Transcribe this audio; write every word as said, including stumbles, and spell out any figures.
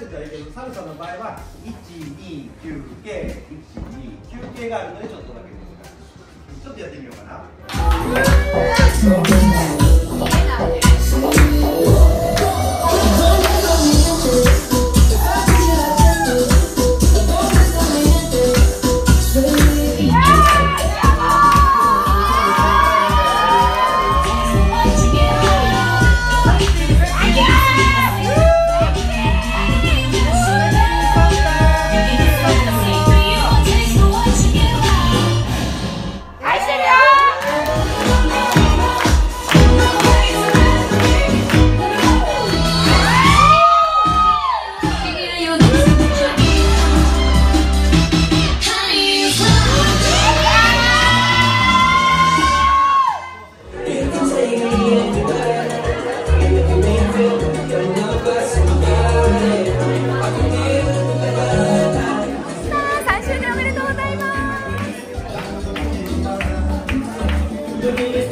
せたらいいけど、サルサの場合はいちに休憩、いちに休憩があるのでちょっとだけ難しい。ちょっとやってみようかな。 さんしゅうねんおめでとうございます。